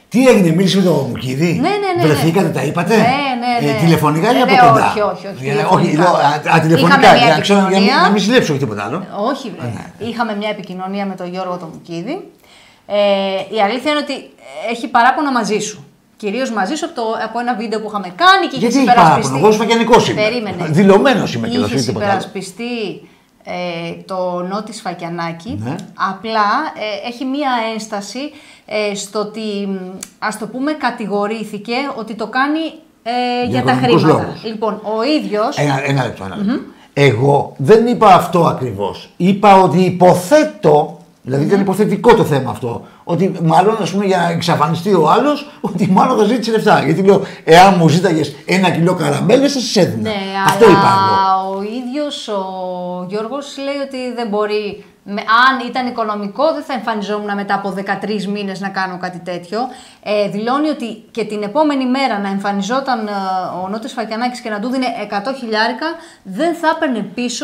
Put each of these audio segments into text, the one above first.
Τι έγινε, μίλησε με τον Μουκίδη? Ναι. Βρεθήκατε, τα είπατε? Ναι. Τηλεφωνικά ή από κοντά? Όχι. Τηλεφωνικά, για να ξέρω, για να μην συλλέψω και τίποτα άλλο. Όχι, είχαμε μια επικοινωνία με τον Γιώργο τον Μουκίδη. Η αλήθεια είναι ότι έχει παράπονα μαζί σου. Κυρίως μαζί σου από ένα βίντεο που είχαμε κάνει και είχε υπερασπιστεί. Γιατί έχει παράπονα, εγώ Σφακιανικός είμαι. Δηλωμένος είμαι και είχε υπερασπιστεί το Νότι Σφακιανάκη. Ναι. Απλά έχει μία ένσταση στο ότι, ας το πούμε, κατηγορήθηκε ότι το κάνει για τα χρήματα. Λόγους. Λοιπόν, ο ίδιος... Ένα λεπτό. Εγώ δεν είπα αυτό ακριβώς. Είπα ότι υποθέτω, δηλαδή ήταν υποθετικό το θέμα αυτό, ότι μάλλον, ας πούμε, για να εξαφανιστεί ο άλλος, ότι μάλλον θα ζήτησε λεφτά. Γιατί λέω, εάν μου ζήταγες 1 κιλό καραμέλες, θα σας έδινα. Ναι, αυτό αλλά είπα εγώ. Ο ίδιος ο Γιώργος λέει ότι δεν μπορεί, αν ήταν οικονομικό, δεν θα εμφανιζόμουν μετά από 13 μήνες να κάνω κάτι τέτοιο. Δηλώνει ότι και την επόμενη μέρα να εμφανιζόταν ο Νότης Σφακιανάκης και να του δίνει 100 χιλιάρικα, δεν θα έπαιρνε πίσω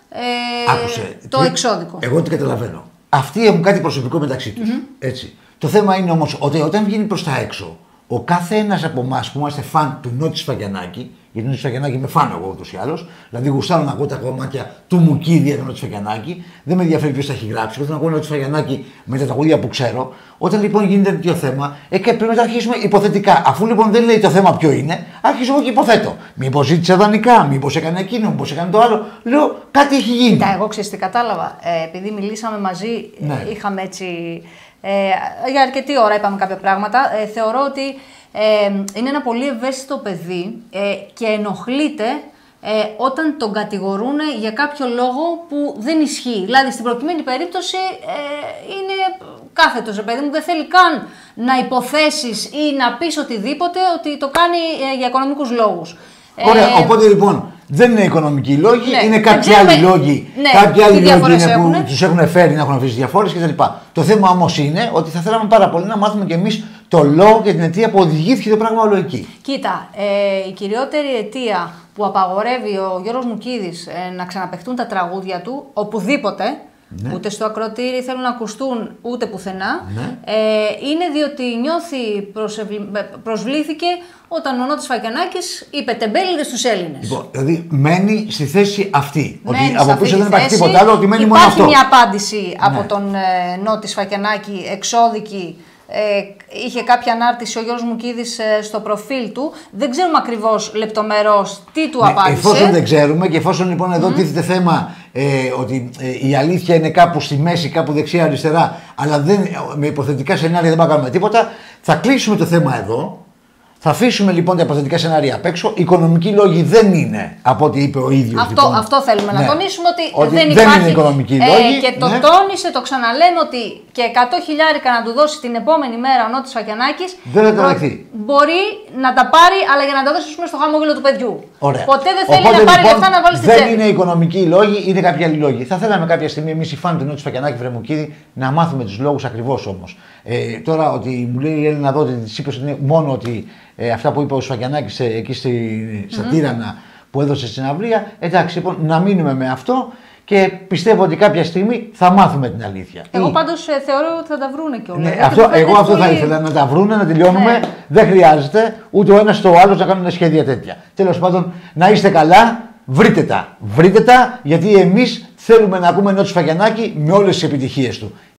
το εξώδικο. Εγώ τι καταλαβαίνω. Αυτοί έχουν κάτι προσωπικό μεταξύ τους. Έτσι. Το θέμα είναι όμως ότι όταν βγαίνει προς τα έξω, ο κάθε ένας από εμάς που είμαστε φαν του Νότι Σφακιανάκη, γιατί Νότι Σφακιανάκη είμαι φαν εγώ ούτως ή άλλως, δηλαδή γουστάρω να ακούω τα κομμάτια του Μουκίδη για τον Νότι Σφακιανάκη, δεν με ενδιαφέρει ποιος τα έχει γράψει, όταν ακούω Νότι Σφακιανάκη με τα τραγούδια που ξέρω, όταν λοιπόν γίνεται τέτοιο θέμα, και πρέπει να αρχίσουμε υποθετικά. Αφού λοιπόν δεν λέει το θέμα ποιο είναι, άρχιζω εγώ και υποθέτω. Μήπως ζήτησε δανεικά, μήπως έκανε εκείνο, μήπως έκανε το άλλο. Λέω κάτι έχει γίνει. Κοίτα, εγώ ξέρεις τι κατάλαβα. Επειδή μιλήσαμε μαζί, είχαμε έτσι. Για αρκετή ώρα είπαμε κάποια πράγματα. Θεωρώ ότι είναι ένα πολύ ευαίσθητο παιδί και ενοχλείται όταν τον κατηγορούν για κάποιο λόγο που δεν ισχύει. Δηλαδή, στην προκειμένη περίπτωση είναι κάθετος, παιδί μου, δεν θέλει καν να υποθέσεις ή να πεις οτιδήποτε ότι το κάνει για οικονομικούς λόγους. Ωραία, οπότε λοιπόν δεν είναι οικονομικοί λόγοι, είναι κάποιοι άλλοι λόγοι. Κάποιοι άλλοι λόγοι είναι που τους έχουν φέρει να έχουν αφήσει διαφόρες κτλ. Το θέμα όμως είναι ότι θα θέλαμε πάρα πολύ να μάθουμε κι εμείς το λόγο και την αιτία που οδηγήθηκε το πράγμα όλο εκεί. Κοίτα, η κυριότερη αιτία που απαγορεύει ο Γιώργος Μουκίδης να ξαναπαιχτούν τα τραγούδια του οπουδήποτε, ούτε στο ακροατήρι θέλουν να ακουστούν ούτε πουθενά, είναι διότι προσβλήθηκε όταν ο Νότης Σφακιανάκης είπε τεμπέληδες στους Έλληνες. Λοιπόν, δηλαδή μένει στη θέση αυτή. Ότι από πίσω δεν υπάρχει τίποτα άλλο, ότι μένει μόνο αυτό. Υπάρχει μια απάντηση από τον Νότη Σφακιανάκη, εξώδικη. Είχε κάποια ανάρτηση ο Γιώργος Μουκίδης στο προφίλ του. Δεν ξέρουμε ακριβώς λεπτομερώς τι του απάντησε. Εφόσον δεν ξέρουμε και εφόσον λοιπόν εδώ τίθεται θέμα ότι η αλήθεια είναι κάπου στη μέση, κάπου δεξιά-αριστερά, αλλά με υποθετικά σενάρια δεν πάμε να κάνουμε τίποτα, θα κλείσουμε το θέμα εδώ. Θα αφήσουμε λοιπόν τα υποθετικά σενάρια απ' έξω. Οικονομικοί λόγοι δεν είναι από ό,τι είπε ο ίδιος. Αυτό θέλουμε να τονίσουμε ότι δεν είναι οικονομικοί λόγοι. Και το τόνισε, το ξαναλέμε ότι και 100 χιλιάρικα να του δώσει την επόμενη μέρα ο Νότης Σφακιανάκης μπορεί να τα πάρει, αλλά για να τα δώσει στο χαμόγελο του παιδιού. Ωραία. Ποτέ δεν θέλει να πάρει λεφτά να βάλει στην τσέπη. Δεν είναι οικονομικοί λόγοι, είναι κάποιοι άλλοι λόγοι. Θα θέλαμε κάποια στιγμή εμείς οι φαν του Νότι Σφακιανάκη Βρεμουκίδη να μάθουμε τους λόγους ακριβώς όμως. Τώρα ότι μου λέει η Έλληνα εδώ ότι της είπε ότι είναι μόνο ότι αυτά που είπε ο Σφακιανάκης εκεί στα Τύρανα που έδωσε στην αυλία, εντάξει λοιπόν να μείνουμε με αυτό και πιστεύω ότι κάποια στιγμή θα μάθουμε την αλήθεια. Εγώ πάντως θεωρώ ότι θα τα βρούνε κιόλας. Εγώ αυτό θα ήθελα, να τα βρούνε, να τελειώνουμε. Δεν χρειάζεται ούτε ο ένας το άλλο να κάνουν σχέδια τέτοια. Τέλος πάντων, να είστε καλά, βρείτε τα γιατί εμείς θέλουμε να ακούμε Νότι Σφακιανάκη με όλες τις επιτυχίες του.